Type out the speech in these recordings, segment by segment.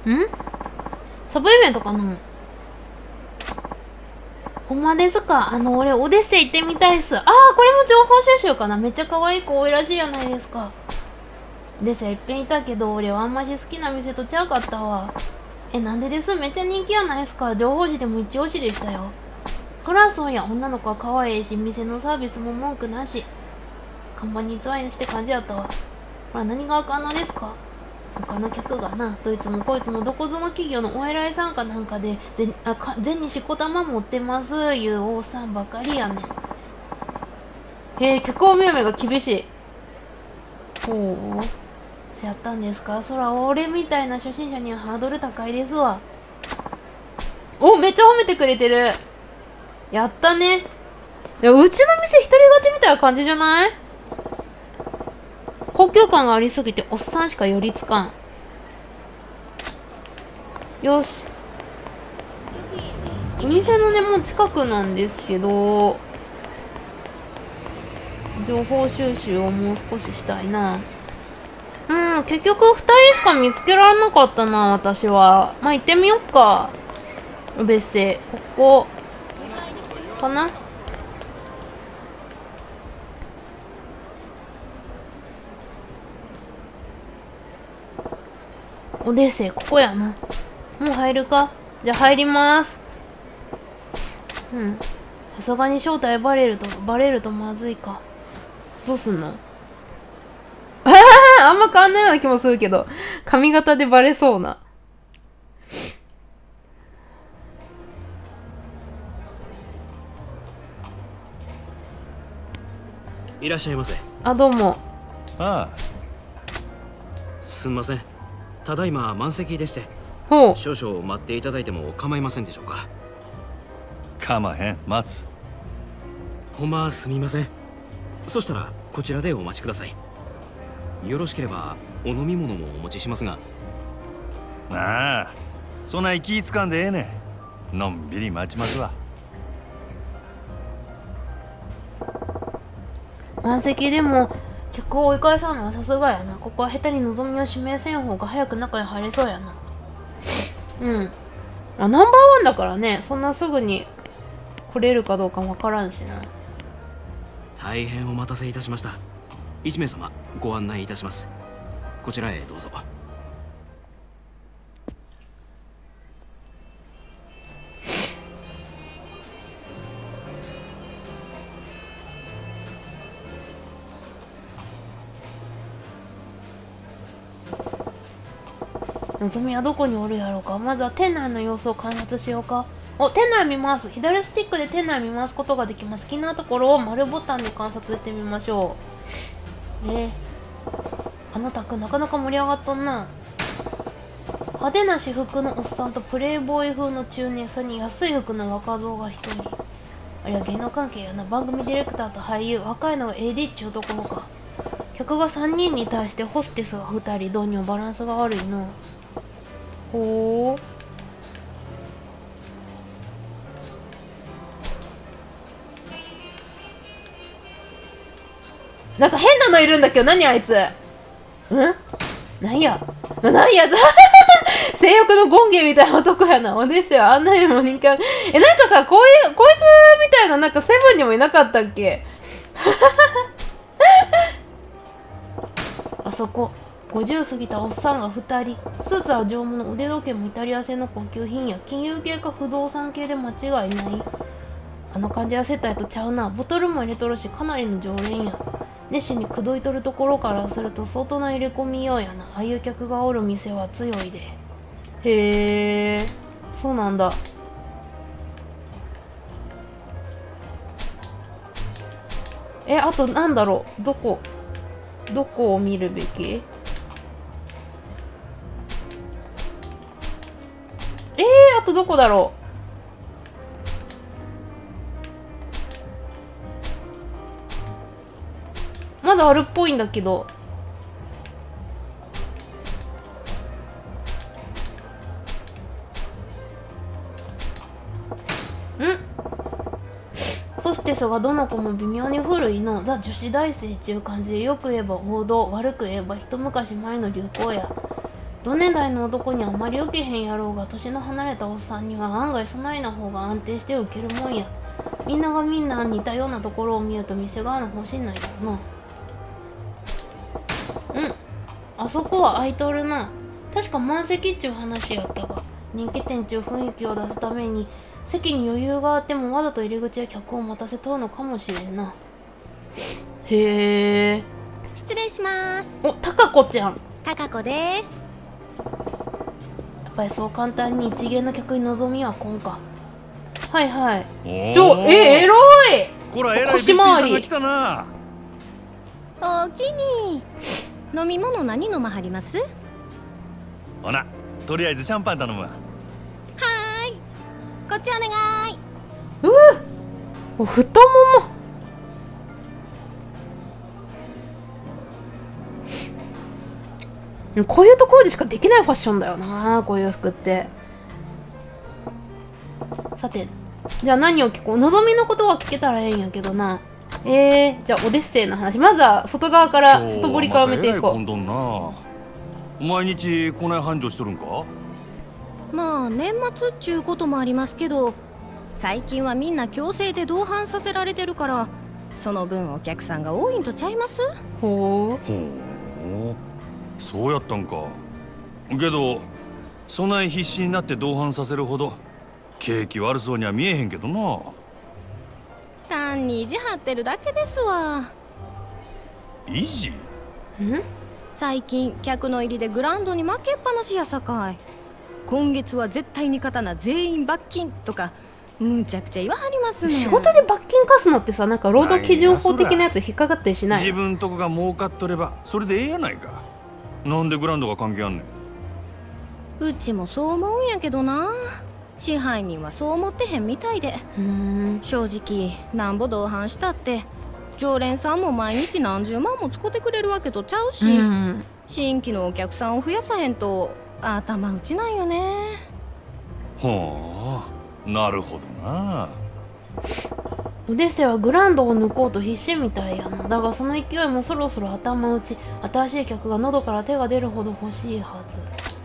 サブイベントかな。ほんまですか。俺、オデッセイ行ってみたいっす。これも情報収集かな。めっちゃ可愛い子多いらしいじゃないですか。オデッセイいっぺんいたけど、俺はあんまし好きな店とちゃうかったわ。なんでです？めっちゃ人気やないっすか。情報誌でも一押しでしたよ。そらそうや。女の子は可愛いし、店のサービスも文句なし。看板に偽りして感じやったわ。ほら、何があかんのですか。他の客がな、どいつもこいつもどこぞの企業のお偉いさんかなんかで銭しこたま持ってますいうおっさんばかりやねん。へえ、客を見る目が厳しい。ほう、せやったんですか。そら俺みたいな初心者にはハードル高いですわ。お、めっちゃ褒めてくれてる。やったね。いや、うちの店一人勝ちみたいな感じじゃない？高級感がありすぎておっさんしか寄りつかん。よし、お店のねもう近くなんですけど、情報収集をもう少ししたいな。結局2人しか見つけられなかったな、私は。まあ行ってみよっか。オデッセイ、ここかな。オデッセイ、ここやな。もう入るか。じゃあ入ります。さすがに正体バレるとまずいか。どうすんの？あんま変わんないような気もするけど、髪型でバレそうな。 いらっしゃいませ。 どうも。 ああ、 すんません。ただいま満席でして、 ほう。 少々待っていただいても構いませんでしょうか。 かまへん、待つ。 ほんますみません。そしたらこちらでお待ちください。よろしければお飲み物もお持ちしますが。 なあ、そんな気つかんでええねん。のんびり待ちますわ。 満席でも客を追い返さんのはさすがやな。ここは下手に望みを指名せん方が早く中に入れそうやな。ナンバーワンだからね、そんなすぐに来れるかどうかわからんしな。 大変お待たせいたしました。1名様ご案内いたします。こちらへどうぞ。 のぞみはどこにおるやろうか。まずは店内の様子を観察しようか。店内見ます。左スティックで店内見回すことができます。好きなところを丸ボタンで観察してみましょう。あの宅なかなか盛り上がっとんな。派手な私服のおっさんとプレイボーイ風の中年、それに安い服の若造が一人。あれは芸能関係やな。番組ディレクターと俳優、若いのが AD っちゅうところか。客が3人に対してホステスが2人、どうにもバランスが悪いの。ほう。なんか変なのいるんだけど、何あいつ。なんや性欲の権限みたいな男やな。おですよ。あんなにも人気ある。なんかさ、こいつみたいな、なんかセブンにもいなかったっけ。あそこ。50過ぎたおっさんが2人。スーツは上物、腕時計もイタリア製の高級品や。金融系か不動産系で間違いない。あの感じは接待とちゃうな。ボトルも入れとるし、かなりの常連や。熱心に口説いとるところからすると相当な入れ込みようやな。ああいう客がおる店は強いで。へえ、そうなんだ。あとなんだろう。どこを見るべき？あとどこだろう。まだあるっぽいんだけど。ホステスがどの子も微妙に古いの。ザ女子大生っちゅう感じで、よく言えば王道、悪く言えば一昔前の流行や。 同年代の男にあまり受けへんやろうが、年の離れたおっさんには案外そないな方が安定して受けるもんや。みんながみんな似たようなところを見ると店側の方針なんやろな。あそこは空いとるな。確か満席っちゅう話やったが、人気店っちゅう雰囲気を出すために席に余裕があってもわざと入り口や客を待たせとうのかもしれんな。へえ。 失礼します。 お、タカコちゃん。 タカコです。 やっぱりそう簡単に一芸の客に望みは来んか。はいはい。 おエロい。 こら、えらいべっぴんさんが来たな。 おおきに。飲み物何飲まはります？ ほな、とりあえずシャンパン頼むわ。 はーい。こっちお願い。 お、太もも。こういうところでしかできないファッションだよな、こういう服って。さて、じゃあ何を聞こう。のぞみのことは聞けたらええんやけどな。じゃあオデッセイの話。まずは外側から、外堀から見ていこう。 またえらい混んどんな。毎日こない繁盛しとるんか？ まあ年末っちゅうこともありますけど、最近はみんな強制で同伴させられてるから、その分お客さんが多いんとちゃいます？ ほう。 ほう、そうやったんか。けどそない必死になって同伴させるほど景気悪そうには見えへんけどな。 単に意地張ってるだけですわ。 意地？ 最近客の入りでグラウンドに負けっぱなしやさかい。今月は絶対に勝たな全員罰金とかむちゃくちゃ言わはりますね。 仕事で罰金課すのってさ、なんか労働基準法的なやつ引っかかったりしない？ 自分とこが儲かっとればそれでええやないか。なんでグラウンドが関係あんねん。 うちもそう思うんやけどな。支配人はそう思ってへんみたいで。正直なんぼ同伴したって常連さんも毎日何十万も使ってくれるわけとちゃうし、新規のお客さんを増やさへんと頭打ちなんよね。 はあ、なるほどな。 オデッセイはグラウンドを抜こうと必死みたいやな。だがその勢いもそろそろ頭打ち。新しい客が喉から手が出るほど欲しいはず。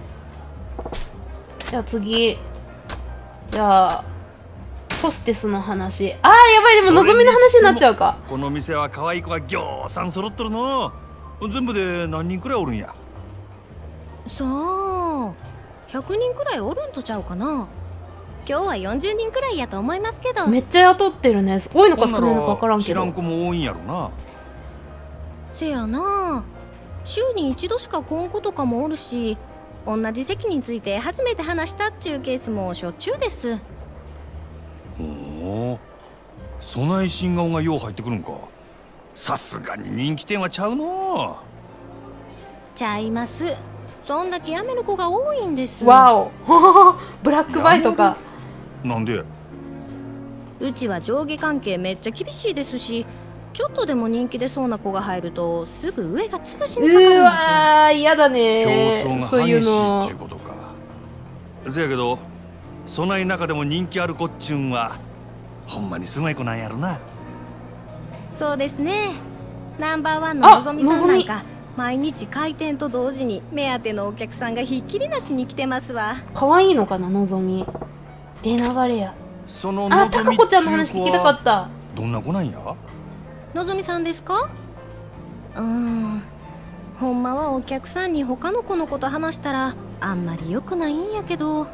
じゃあ次。じゃあホステスの話。やばい。でものぞみの話になっちゃうか。 この店は可愛い子がぎょうさん揃っとるの。全部で何人くらいおるんや？ さあ100人くらいおるんとちゃうかな。今日は40人くらいやと思いますけど。 めっちゃ雇ってるね。多いのか少ないのか分からんけど。 知らん子も多いんやろな。 せやな。週に一度しか来ん子とかもおるし、同じ席について初めて話したっちゅうケースもしょっちゅうです。 ほう、そない新顔がよう入ってくるんか。さすがに人気店はちゃうの。 ちゃいます。そんだけ辞める子が多いんです。 わおブラックバイトか。 なんで？ うちは上下関係めっちゃ厳しいですし、ちょっとでも人気出そうな子が入るとすぐ上が潰しにかかるんですよ。 うわー、嫌だね。 競争がそういう激しいのっちゅうことか。せやけどそない中でも人気ある子っちゅうんはほんまにすごい子なんやろな。 そうですね。ナンバーワンののぞみさんなんか毎日開店と同時に目当てのお客さんがひっきりなしに来てますわ。 可愛いのかな、のぞみ。流れや。 そのタカコちゃんの話聞きたかった。 どんな子なんや？ のぞみさんですか？ほんまはお客さんに他の子のこと話したらあんまり良くないんやけど、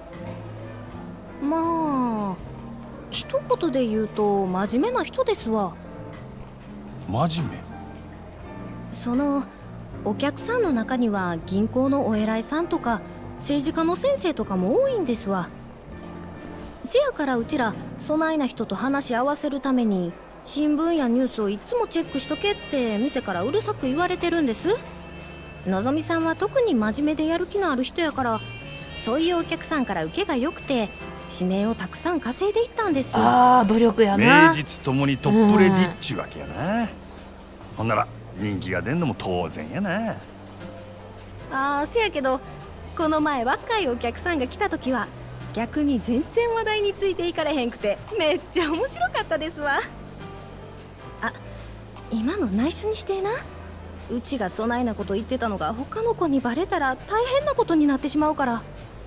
まあ一言で言うと真面目な人ですわ。 真面目？ そのお客さんの中には銀行のお偉いさんとか政治家の先生とかも多いんですわ。せやからうちらそないな人と話し合わせるために新聞やニュースをいつもチェックしとけって店からうるさく言われてるんです。のぞみさんは特に真面目でやる気のある人やから、そういうお客さんから受けが良くて指名をたくさん稼いでいったんですよ。 努力やな。 名実ともにトップレディっちゅうわけやな。ほんなら人気が出んのも当然やな。 せやけどこの前若いお客さんが来た時は逆に全然話題についていかれへんくてめっちゃ面白かったですわ。今の内緒にしてな。 うちがそないなこと言ってたのが他の子にバレたら大変なことになってしまうから。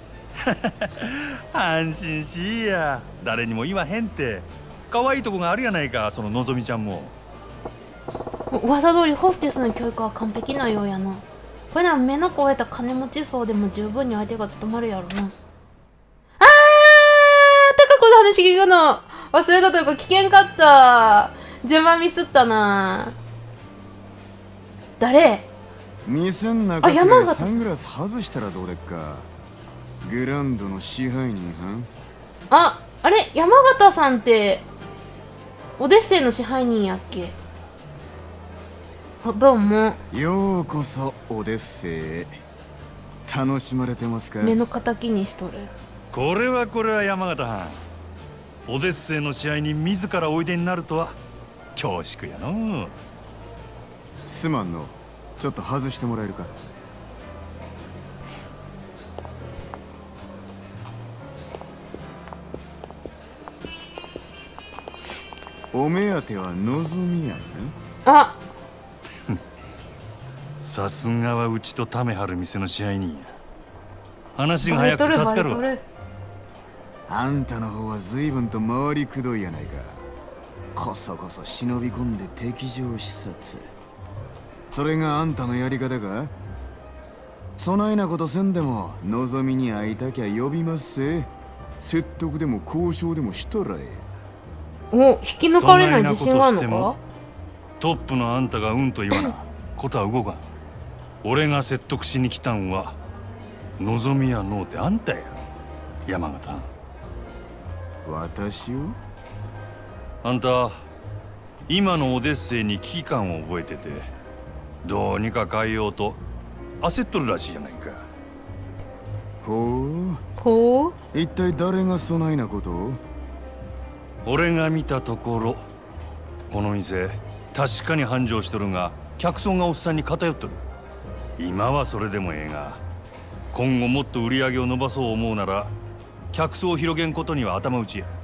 安心しいや、誰にも言わへんって。可愛いとこがあるやないか、そののぞみちゃんも。 噂通りホステスの教育は完璧なようやな。これなら目の肥えた金持ち層でも十分に相手が務まるやろな。タカ子の話聞くの忘れたというか聞けんかった。順番ミスったな。誰？ 店ん中からサングラス外したらどうでっか。グランドの支配人は？ あれ山形さんってオデッセイの支配人やっけ？どうも。 ようこそオデッセイへ。楽しまれてますか？ 目の敵にしとる。 これは山形藩。オデッセイの試合に自らおいでになるとは恐縮やの。 すまんの、ちょっと外してもらえるか。お目当てはのぞみやな。 さすがはうちとためはる店の支配人や。話が早くて助かるわ。 あんたの方は随分と回りくどいやないか。こそこそ忍び込んで敵情視察。それがあんたのやり方か？そないなことせんでものぞみに会いたきゃ呼びますせ。説得でも交渉でもしたらええ。お、引き抜かれない自信があるのか？ トップのあんたがうんと言わなことは動かん。俺が説得しに来たんはのぞみやのうてあんたや、山形。 私を？ あんた今のオデッセイに危機感を覚えてて、どうにか変えようと焦っとるらしいじゃないか。 ほう。 一体誰がそないなことを？ 俺が見たところ、この店確かに繁盛しとるが客層がおっさんに偏っとる。今はそれでもええが、今後もっと売り上げを伸ばそう思うなら客層を広げんことには頭打ちや。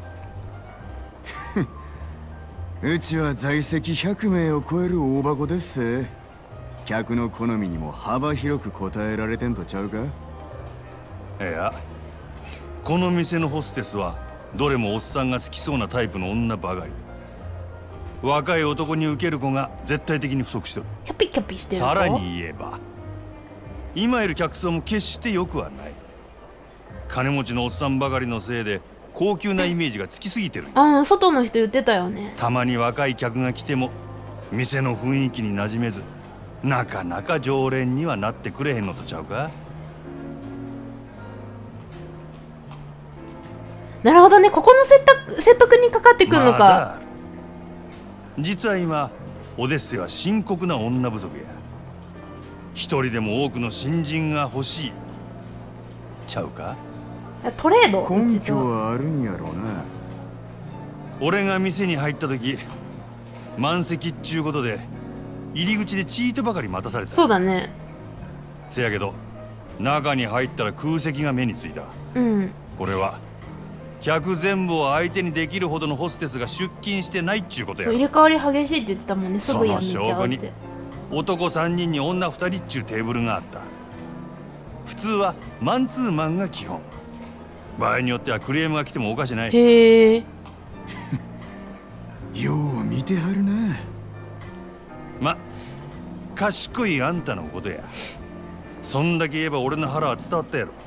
うちは在籍100名を超える大箱ですせ。客の好みにも幅広く応えられてんとちゃうか？ いや、この店のホステスはどれもおっさんが好きそうなタイプの女ばかり。若い男に受ける子が絶対的に不足してる。 キャピキャピしてる。 さらに言えば今いる客層も決して良くはない。金持ちのおっさんばかりのせいで高級なイメージがつきすぎてる。 外の人言ってたよね。 たまに若い客が来ても店の雰囲気に馴染めず、なかなか常連にはなってくれへんのとちゃうか。 なるほどね、ここの説得にかかってくんのか。 実は今オデッセイは深刻な女不足や。一人でも多くの新人が欲しいちゃうか。 トレード根拠はあるんやろうな。 俺が店に入った時満席っちゅうことで入り口でチートばかり待たされた。 そうだね。 せやけど中に入ったら空席が目についた。これは客全部を相手にできるほどのホステスが出勤してないっちゅうことや。 入れ替わり激しいって言ってたもんね。すぐやめちゃうって。 男3人に女2人っちゅうテーブルがあった。普通はマンツーマンが基本。場合によってはクレームが来てもおかしない。 へえ。 よう見てはるな。 ま、賢いあんたのことや。そんだけ言えば俺の腹は伝わったやろ。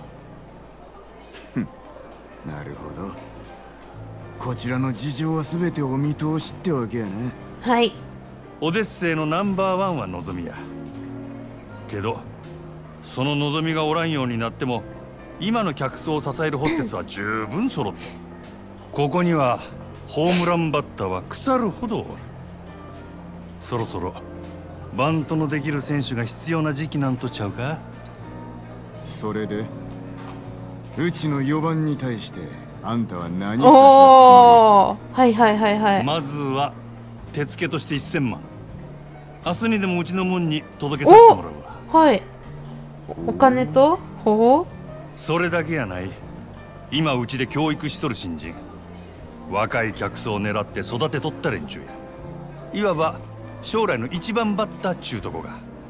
なるほど。こちらの事情は全てお見通しってわけやね。 はい。 オデッセイのナンバーワンはのぞみや。けどそののぞみがおらんようになっても今の客層を支えるホステスは十分揃ってる。ここにはホームランバッターは腐るほどおる。そろそろバントのできる選手が必要な時期なんとちゃうか。 それでうちの4番に対してあんたは何おお、はいはいはいはい。 まずは手付けとして1000万。明日にでもうちの門に届けさせてもらうわ。 はい。お金とほう。 それだけやない。今うちで教育しとる新人、若い客層を狙って育てとった連中や。いわば将来の一番バッターっちゅうとこが。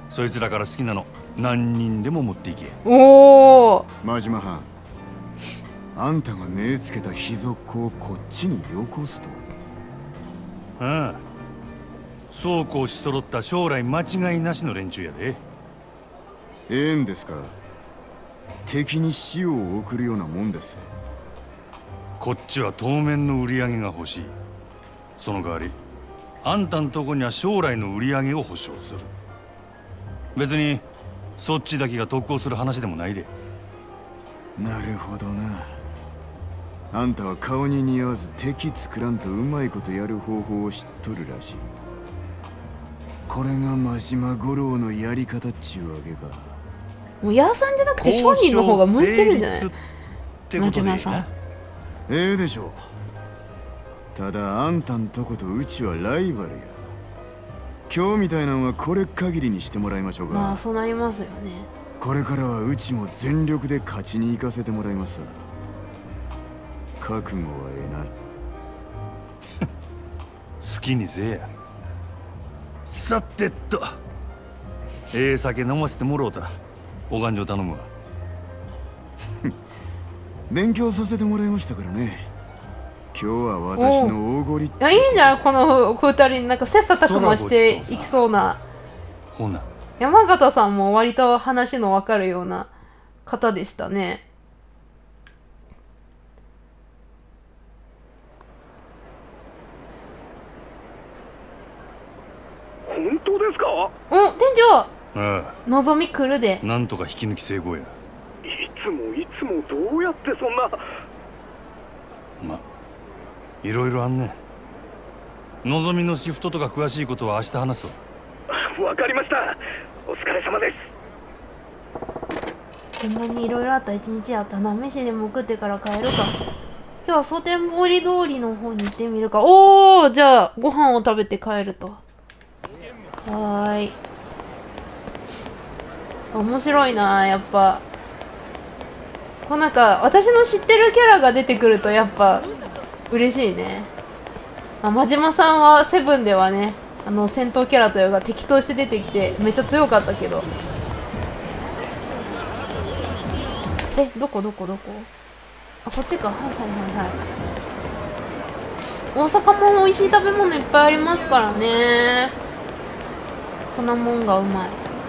そいつらから好きなの何人でも持っていけ。 おお。 真島藩、あんたが目つけた秘族をこっちによこすと。 ああ、そうこうし揃った将来間違いなしの連中やで。 ええんですか。敵に死を送るようなもんです。 こっちは当面の売り上げが欲しい。その代わりあんたんとこには将来の売り上げを保証する。別にそっちだけが特攻する話でもないで。 なるほどな。あんたは顔に似合わず敵作らんとうまいことやる方法を知っとるらしい。これが真島五郎のやり方っちゅうわけか。 もうヤーさんじゃなくて商人の方が向いてるんじゃない？ 交渉成立ってことでいいな。 ええでしょう。ただあんたんとことうちはライバルや。今日みたいなんはこれ限りにしてもらいましょうか。 まあそうなりますよね。 これからはうちも全力で勝ちに行かせてもらいますわ。覚悟はええな。 好きにせえや。さてと、ええ酒飲ませてもろうた。お勘定頼むわ。 勉強させてもらいましたからね。今日は私の大ごりっち。 いや、いいんじゃない、この二人なんか切磋琢磨していきそうな。 ほな。 山形さんも割と話の分かるような方でしたね。 本当ですか？ お、店長、 ああ、 のぞみ来るで。 なんとか引き抜き成功や。 いつもどうやってそんな。 ま、いろいろあんねん。のぞみのシフトとか詳しいことは明日話すわ。 わかりました。お疲れ様です。 ほんまにいろいろあった一日やったな。飯でも食ってから帰るか。今日は蒼天堀通りの方に行ってみるか。おー、じゃあご飯を食べて帰ると。はーい。面白いな、やっぱ。こうなんか私の知ってるキャラが出てくるとやっぱ嬉しいね。真島さんはセブンではね、戦闘キャラというか敵として出てきてめっちゃ強かったけど。どこあ、こっちか。はいはいはいはい。大阪も美味しい食べ物いっぱいありますからね。こんなもんがうまい。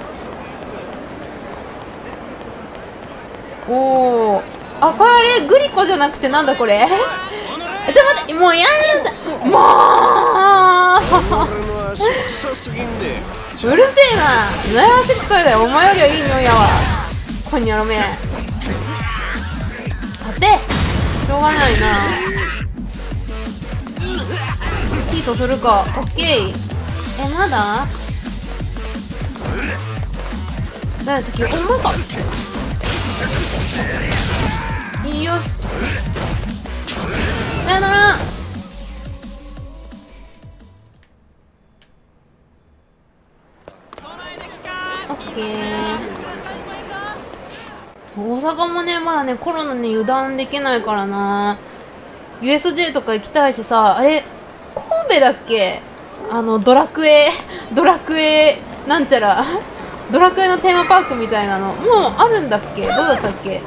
おー、あ、これあれグリコじゃなくてなんだこれ。ちょっと待って、もうやだもううるせえな。悩ましくさいだよ。お前よりはいい匂いやわ。こんにゃろめ。立て、しょうがないな。ヒートするか。オッケー。まだ何先、お前か。よし、さよなら。オッケー。大阪もね、まだね、コロナに油断できないからな。 USJ とか行きたいしさ。あれ神戸だっけ、ドラクエなんちゃらドラクエのテーマパークみたいなのもうあるんだっけ。どうだったっけ。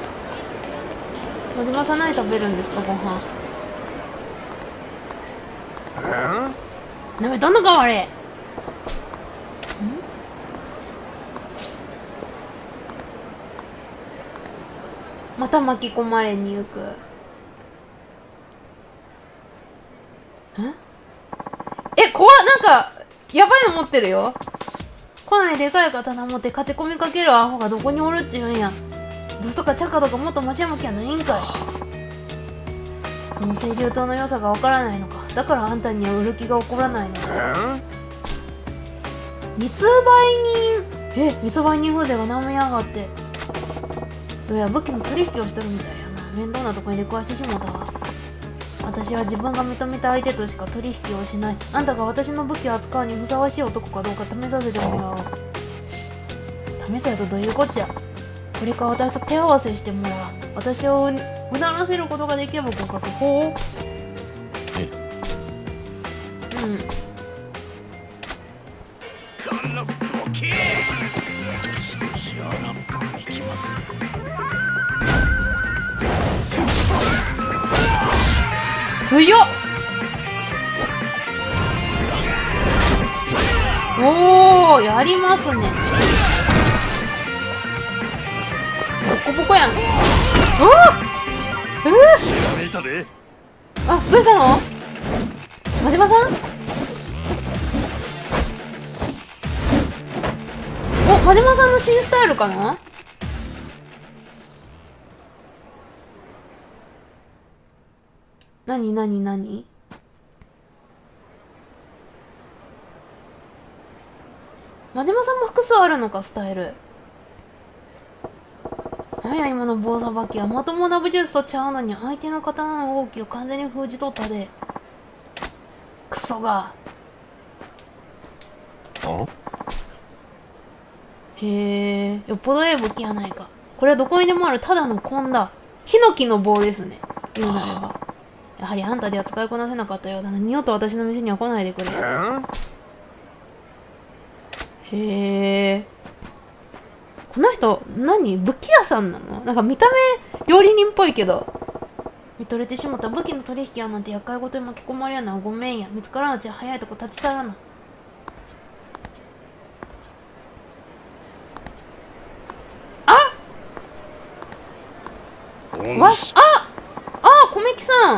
野島さん何食べるんですか、ご飯。なめとんのかあれ。また巻き込まれに行く。怖っ。なんかやばいの持ってるよ。来ないでかい刀持って勝ち込みかけるアホがどこにおるっちゅうんや。ブスとかチャカとかもっと持ち歩きゃないんかい。その清流刀の良さがわからないのか。だからあんたには売る気が起こらないのか。密売人。密売人風情が舐めやがって。どうや武器の取引をしてるみたいやな。面倒なとこに出くわしてしもたわ。私は自分が認めた相手としか取引をしない。あんたが私の武器を扱うにふさわしい男かどうか試させてもらおう。試せよとどういうこっちゃ。これから私と手合わせしてもらう。私をうならせることができれば合格。ほう。 このボケ少し荒っぽくいきます。 強っ。おお、やりますね。ボコボコやん。うめいたで。 あ、どうしたの？真島さん？お、真島さんの新スタイルかな？なになになに？真島さんも複数あるのか、スタイル。なんや今の棒さばきは。まともな武術とちゃうのに相手の刀の動きを完全に封じ取ったで。クソが。へえ、よっぽどええ武器やないか。これはどこにでもあるただのコンだ。ヒノキの棒ですね、言うなれば。やはりあんたでは使いこなせなかったようだな。二度と私の店には来ないでくれ。へえ。この人何、武器屋さんなの？なんか見た目料理人っぽいけど。見とれてしまった。武器の取引やなんて厄介事に巻き込まれるのはごめんや。見つからんうちは早いとこ立ち去らな。米木さん、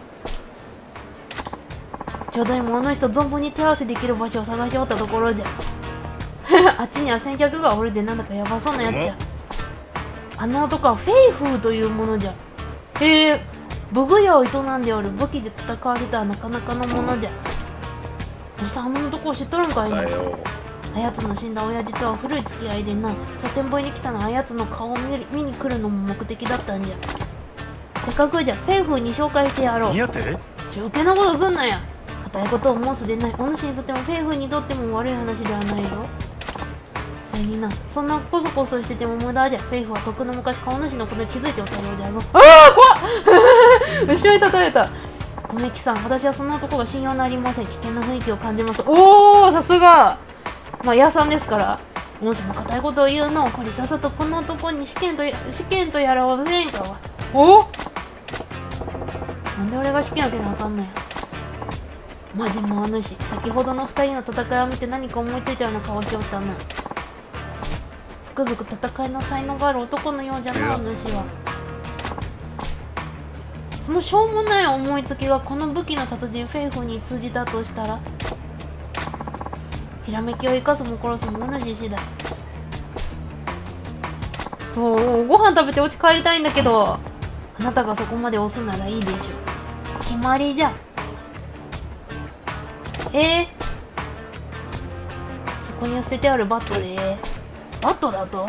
ちょうど今あの人存分に手合わせできる場所を探しておったところじゃ。あっちには先客がおるで、なんだかヤバそうなやつじゃ。あの男はフェイフーというものじゃ。へえ、武具屋を営んでおる。武器で戦わせたらなかなかのものじゃ。おさん、あの男を知っとるんかいな。あやつの死んだ親父とは古い付き合いでな。サテンボイに来たのはあやつの顔を見に来るのも目的だったんじゃ。せっかくじゃ、フェイフーに紹介してやろう。余計なことすんなや。固いことを申すでない。お主にとってもフェイフーにとっても悪い話ではないぞ。それにな、そんなコソコソしてても無駄じゃ。フェイフーはとっくの昔顔主のことに気づいておったようじゃぞ。ああ、怖っ後ろに立たれた。米木さん、私はその男が信用なりません。危険な雰囲気を感じます。おお、さすが。まあ、屋さんですから。もしも固いことを言うのを、これさっさとこの男に試験とやらはせんかわ。お、なんで俺が試験受けなあかんのや。マジもあ主、先ほどの二人の戦いを見て何か思いついたような顔しよったな。つくづく戦いの才能がある男のようじゃな、主は。そのしょうもない思いつきがこの武器の達人フェイフに通じたとしたら、ひらめきを生かすも殺すも主次第。そう、ご飯食べてお家帰りたいんだけど、あなたがそこまで押すならいいでしょう。決まりじゃ。そこに捨ててあるバットで、バットだと？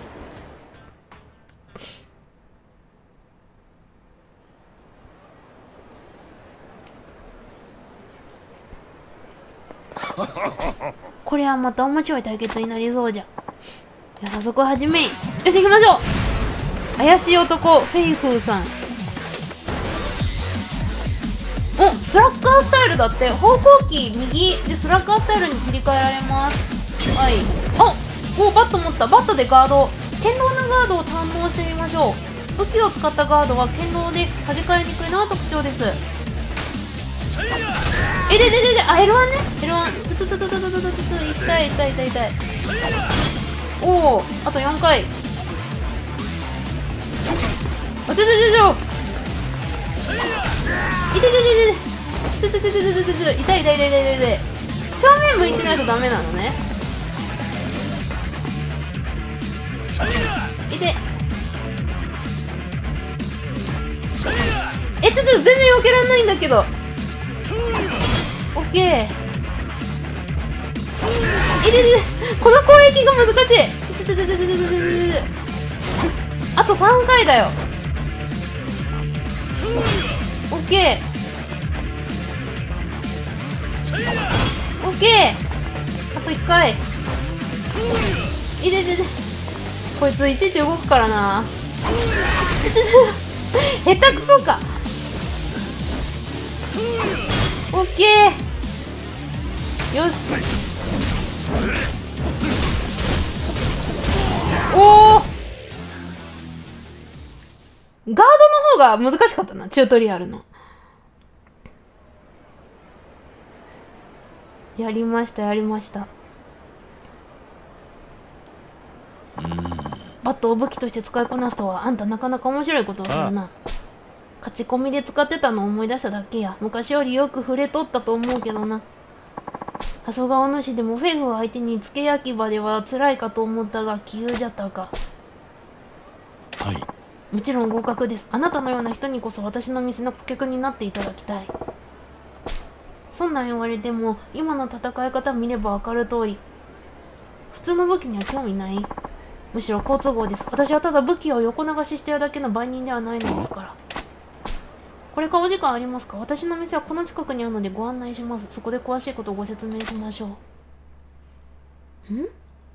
これはまた面白い対決になりそうじゃ。じゃあ早速始めい。よし、行きましょう。怪しい男フェイフーさん。お、スラッガースタイルだって。方向キー右でスラッガースタイルに切り替えられます。はい。お、バット持った。バットでガード、堅牢なガードを堪能してみましょう。武器を使ったガードは堅牢で弾かれにくいのが特徴です。L1 ね、L1 痛い。おお、あと4回。あ、痛い。正面向いてないとダメなのね。全然避けらんないんだけど。オッケー。この攻撃が難しい。あと3回だよ。オッケー。あと1回。こいついちいち動くからな。下手くそか。オッケー。よし。 おお、ガードの方が難しかったな、チュートリアルの。やりましたやりました。バットを武器として使いこなすとは、あんたなかなか面白いことをするな。勝ち込みで使ってたのを思い出しただけや。昔よりよく触れとったと思うけどな。ハソガオ主でもフェフを相手に付け焼き場では辛いかと思ったが杞憂じゃったか。 はい。 もちろん合格です。あなたのような人にこそ私の店の顧客になっていただきたい。そんなん言われても今の戦い方見れば分かる通り、普通の武器には興味ない。むしろ好都合です。私はただ武器を横流ししてるだけの売人ではないのですから。これからお時間ありますか？私の店はこの近くにあるのでご案内します。そこで詳しいことをご説明しましょう。ん？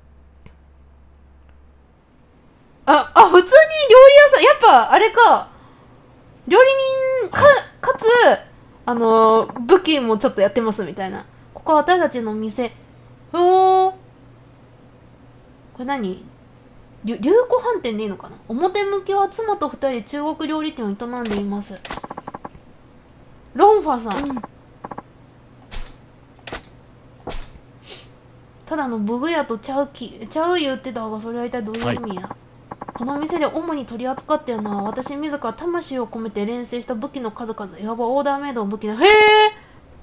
普通に料理屋さん、やっぱあれか、料理人かつ武器もちょっとやってますみたいな。ここは私たちの店。これ何？流子飯店でいいのかな。表向きは妻と二人で中国料理店を営んでいます。ロンファさん、ただの武具屋とちゃう言ってたが、それは一体どういう意味や。この店で主に取り扱っているのは私自ら魂を込めて錬成した武器の数々。いわばオーダーメイドの武器の、へえ、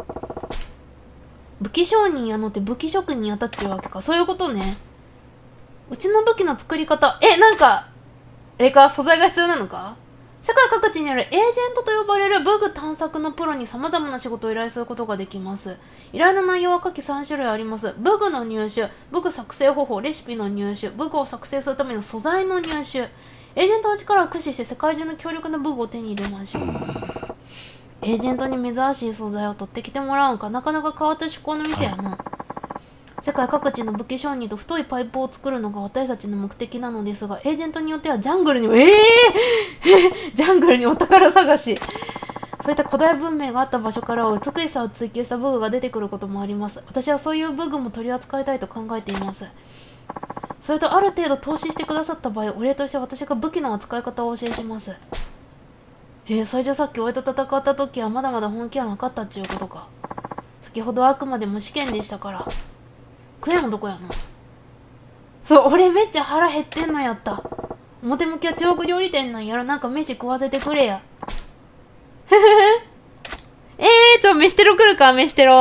武器商人やのって武器職人やったっていうわけか。そういうことね。うちの武器の作り方、なんかあれか、素材が必要なのか。世界各地にあるエージェントと呼ばれる武具探索のプロに様々な仕事を依頼することができます。依頼の内容は下記3種類あります。武具の入手、武具作成方法、レシピの入手、武具を作成するための素材の入手。エージェントの力を駆使して世界中の強力な武具を手に入れましょう。エージェントに珍しい素材を取ってきてもらうんか。なかなか変わった趣向の店やな。世界各地の武器商人と太いパイプを作るのが私たちの目的なのですが、エージェントによってはジャングルにもジャングルにお宝探し、そういった古代文明があった場所からは美しさを追求した武具が出てくることもあります。私はそういう武具も取り扱いたいと考えています。それとある程度投資してくださった場合、お礼として私が武器の扱い方をお教えします。それじゃさっき俺と戦った時はまだまだ本気はなかったっちゅうことか。先ほどはあくまでも試験でしたから。クエもどこやな。そう、俺めっちゃ腹減ってんのやった。表向きは中国料理店なんやろ。なんか飯食わせてくれや。ふふふ。飯テロ来るか、飯テロ。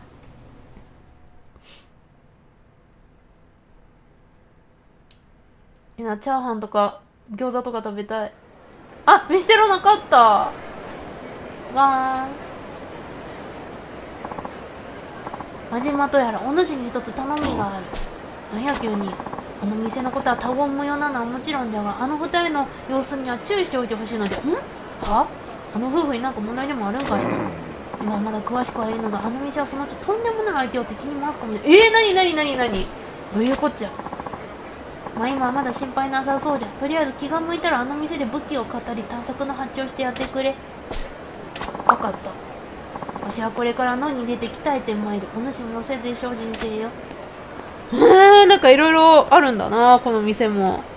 チャーハンとか餃子とか食べたい。あ、飯テロなかった。ガーン。真島とやらお主に一つ頼みがある。なんや急に。この店のことは他言無用なのはもちろんじゃが、あの二人の様子には注意しておいてほしいので。は？あの夫婦になんか問題でもあるんかいな。今はまだ詳しくは言えるのが、あの店はそのうちとんでもない相手を敵に回すかもしれない。なにどういうこっちゃ。まあ今はまだ心配なさそうじゃ。とりあえず気が向いたらあの店で武器を買ったり探索の発注をしてやってくれ。わかった。わしはこれから野に出て鍛えてまいる。お主もせず精進せよ。なんかいろいろあるんだな、この店も。